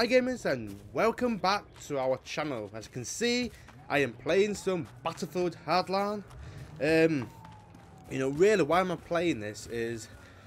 Hi gamers, and welcome back to our channel. As you can see, I am playing some Battlefield Hardline. Really why am I playing this is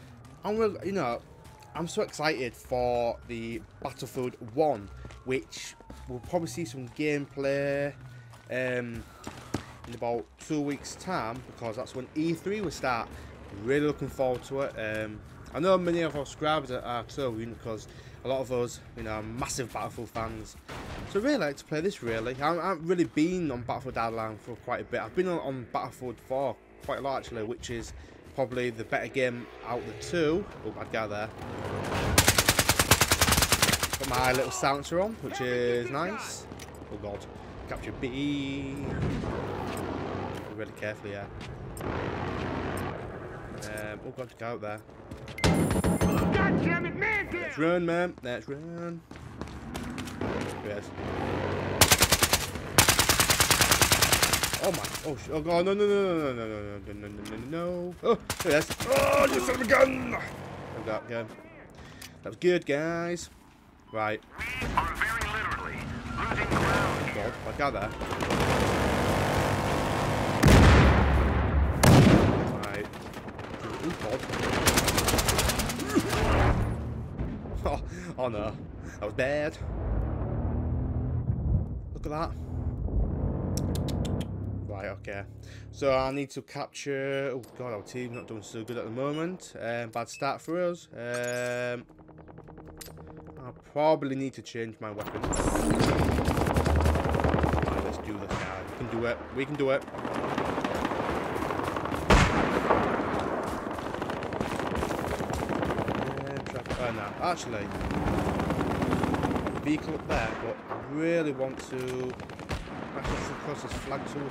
I'm so excited for the Battlefield 1, which we'll probably see some gameplay in about 2 weeks time, because that's when E3 will start. Really looking forward to it. I know many of our subscribers are too, because a lot of us, are massive Battlefield fans. So I really like to play this. Really, I haven't really been on Battlefield Hardline for quite a bit. I've been on Battlefield 4 quite a lot actually, which is probably the better game out of the two. Oh, bad guy there. Got my little silencer on, which is nice. Oh god, capture B. Be really careful, yeah. Oh god, go out there. God damn it, man! Let's run, man. Let's run. Yes. Oh my! Oh god! No! Oh, yes! Oh, you son of a gun! Oh god, go. That was good, guys. Right. We are very literally losing ground here. God, I got there. Right. Oh god. Oh no, that was bad. Look at that. Right, okay. So I need to capture. Oh god, our team's not doing so good at the moment. Bad start for us. I'll probably need to change my weapon. Right, let's do this, guys. We can do it. We can do it. Oh no, actually, vehicle up there, but I really want to. Actually, across this flag tool.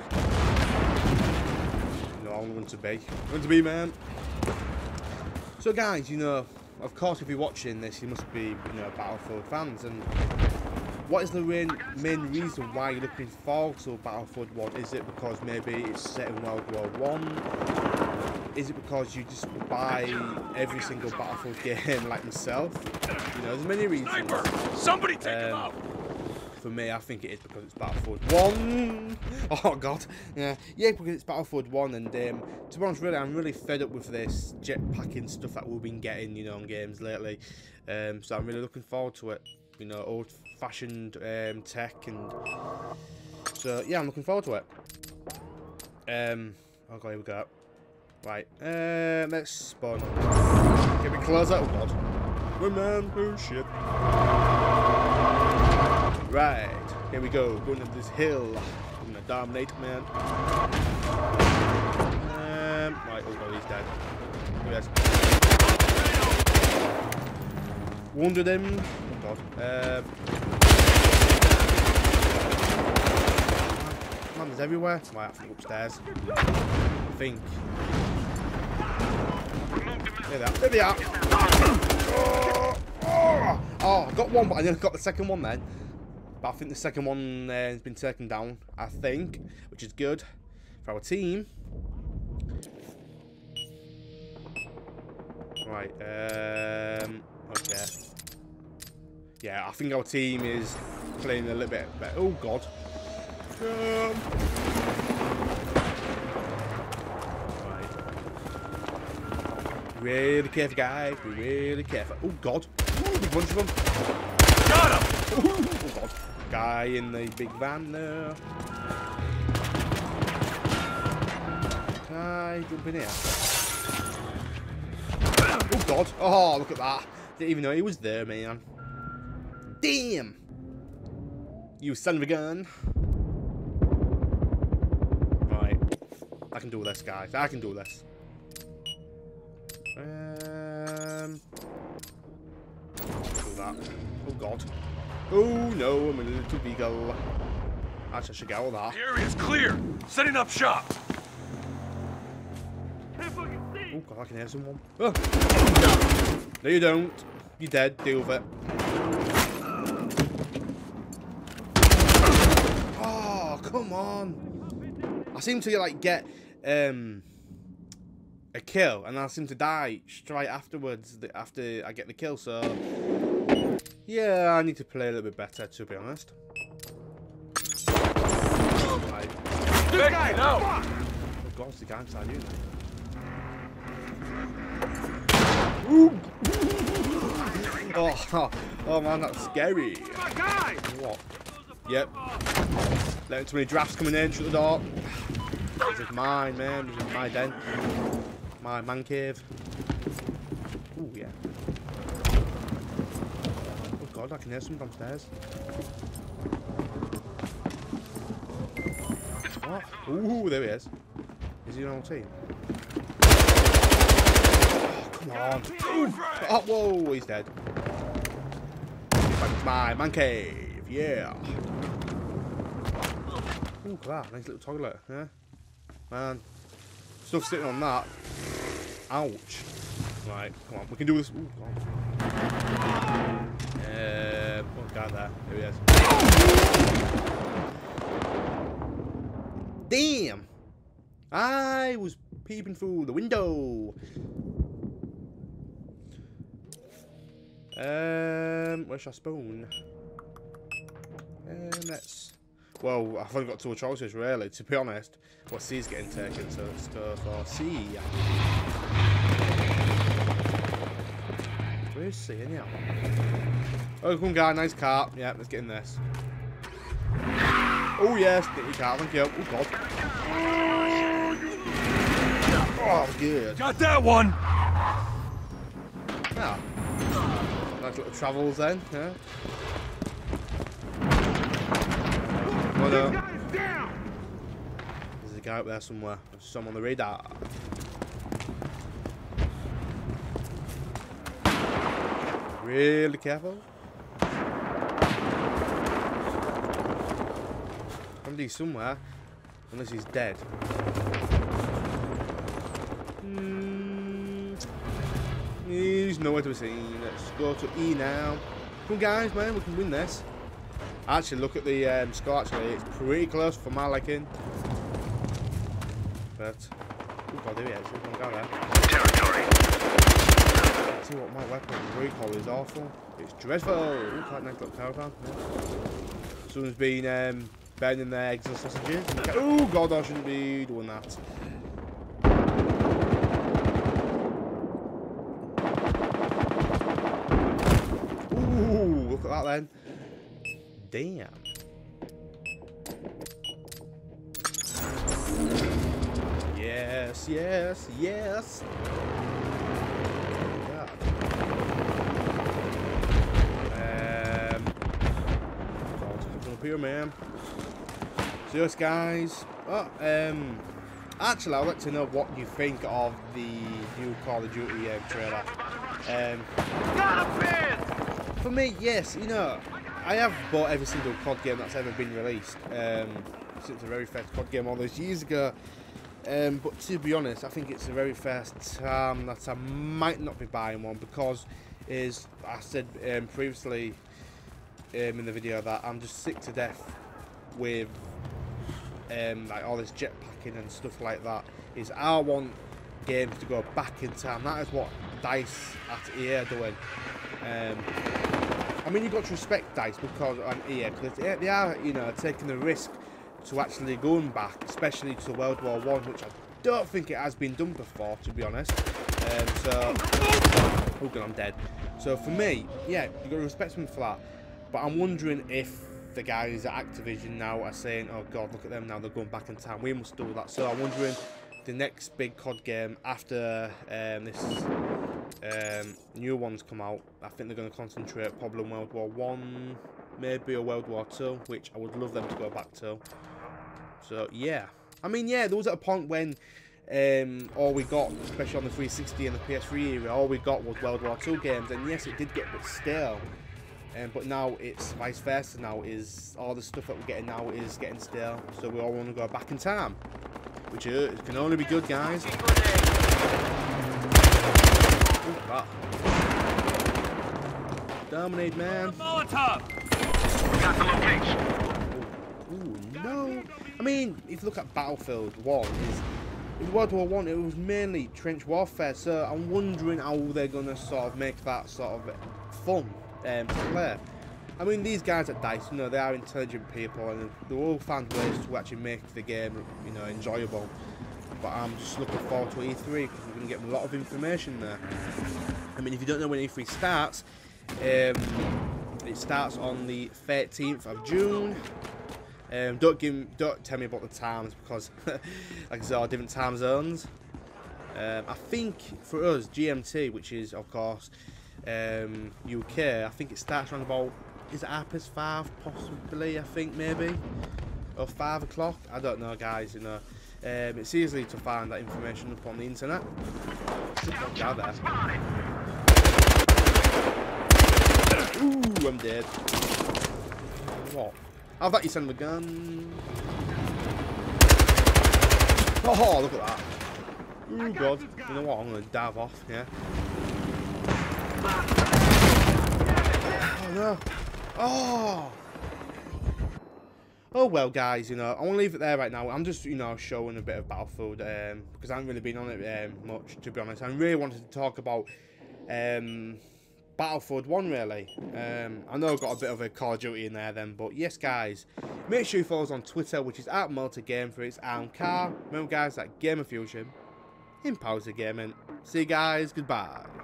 No, I'm going to be. Going to be, man. So, guys, of course, if you're watching this, you must be, Battlefield fans. And what is the main reason why you're looking forward to Battlefield 1? Is it because maybe it's set in World War I? Is it because you just buy every single Battlefield game like myself? There's many reasons. Sniper! Somebody take him out! For me, I think it is because it's Battlefield 1. Oh god, yeah, because it's Battlefield 1, and to be honest, really, I'm really fed up with this jetpacking stuff that we've been getting, on games lately. So I'm really looking forward to it. Old-fashioned tech, and so yeah, I'm looking forward to it. Oh god, here we go. Right, let's spawn. Get me closer. Oh god. Oh man, oh shit. Right, here we go. Going up this hill. I'm gonna dominate, man. Right, oh god, he's dead. Yes. Wounded him. Oh god. Man, there's everywhere. Right, I have to go upstairs. I think. There they are. Oh, I got one, but I nearly got the second one then. But I think the second one has been taken down, I think, which is good for our team. Right, okay. Yeah, I think our team is playing a little bit better. Oh, God. Right. Really careful, guys. Be really careful. Oh, God. Ooh, big bunch of them. Got him! Oh god. Guy in the big van there. Guy, jump in here. Oh god. Oh, look at that. Didn't even know he was there, man. Damn. You son of a gun. Right. I can do this, guys. I can do this. Do that. Oh god. Oh no, I'm a little beagle. Actually, I should get all that. The area's clear. Setting up shop. Oh god, I can hear someone. Oh. No, you don't. You're dead. Deal with it. Oh, come on. I seem to get a kill, and I seem to die straight afterwards after I get the kill. So Yeah, I need to play a little bit better, to be honest. Right. This guy, no! Oh god, it's the guy inside you now. Oh man, that's scary. What? Yep. Letting too many drafts coming in, shut the door. This is mine, man. This is my den. My man cave. Ooh, yeah. Oh god, I can hear someone downstairs. What? Ooh, there he is. Is he on our team? Oh, come on. Oh, whoa, he's dead. Back to my man cave, yeah. Ooh, look at that, nice little toilet, yeah? Man, stuff sitting on that. Ouch. Right, come on, we can do this. Ooh, God. Oh, guy there. There he is. Damn! I was peeping through the window. Where's your spoon? Let's. Well, I've only got two choices really, to be honest. Well, C's getting taken, so let's go for C. Where's C anyhow? Oh, come on, guy, nice car. Yeah, let's get in this. Oh yes, get your car, thank you. Oh god. Oh, good. Got that one! Yeah. Nice little travels then, yeah. Oh no. There's a guy up there somewhere. There's some on the radar. Really careful. Somebody's somewhere. Unless he's dead. He's nowhere to be seen. Let's go to E now. Come on, guys, man, we can win this. Actually, look at the score. Actually, it's pretty close for my liking. But oh god, there he is. Come on, there. Territory. See what my weapon recoil is awful. It's dreadful. Ooh, quite nice little caravan. Yeah. Someone's been burning their eggs and sausages. Oh god, I shouldn't be doing that. Ooh, look at that then. Damn. Yes, yes, yes. God. God, something up here, man. So yes, guys. Oh, actually, I'd like to know what you think of the new Call of Duty trailer. For me, yes, you know, I have bought every single COD game that's ever been released since the very first COD game all those years ago. But to be honest, I think it's the very first time that I might not be buying one because, as I said previously in the video, that I'm just sick to death with like all this jetpacking and stuff like that. Is I want games to go back in time. That is what DICE at EA are doing. I mean, you've got to respect DICE because on EA, because they are, you know, taking the risk to actually going back, especially to World War I, which I don't think it has been done before, to be honest. Oh god, I'm dead. So for me, yeah, you've got to respect them for that. But I'm wondering if the guys at Activision now are saying, oh god, look at them now, they're going back in time. We must do that. So I'm wondering the next big COD game after this new ones come out, I think they're going to concentrate probably on World War I, maybe a World War II, which I would love them to go back to. So yeah, I mean, yeah, there was at a point when all we got, especially on the 360 and the PS3 era, all we got was World War II games, and yes, it did get a bit stale. But now it's vice versa. Now is all the stuff that we're getting now is getting stale, so we all want to go back in time, which can only be good, guys. Ooh, that. Dominate, man. Molotov. Got the location. Ooh, no. I mean, if you look at Battlefield 1, in World War I, it was mainly trench warfare, so I'm wondering how they're going to sort of make that sort of fun. play. I mean, these guys at DICE, you know, they are intelligent people, and they all found ways to actually make the game, you know, enjoyable. But I'm just looking forward to E3 because we're going to get a lot of information there. I mean, if you don't know when E3 starts, it starts on the 13th of June. Don't tell me about the times because, like I said, are different time zones. I think for us, GMT, which is of course UK, I think it starts around about, is it 5 possibly? I think maybe, or 5 o'clock. I don't know, guys. You know, it's easy to find that information up on the internet. Down there. Ooh, I'm dead. What? I thought you sent the gun. Oh, look at that. Ooh, God. You know what? I'm going to dive off, yeah. Oh, no. Oh! Oh, well, guys, you know, I want to leave it there right now. I'm just, you know, showing a bit of Battlefield, because I haven't really been on it much, to be honest. I really wanted to talk about Battlefield 1, really. I know I've got a bit of a Call of Duty in there then, but yes, guys, make sure you follow us on Twitter, which is @MultiGameFreaks. I'm Carl. Remember, guys, that Gamer Fusion empowers the gaming. See you guys, goodbye.